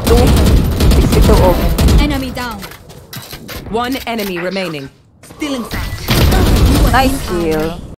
62 open. Enemy down. One enemy remaining. Still in sight. Nice kill.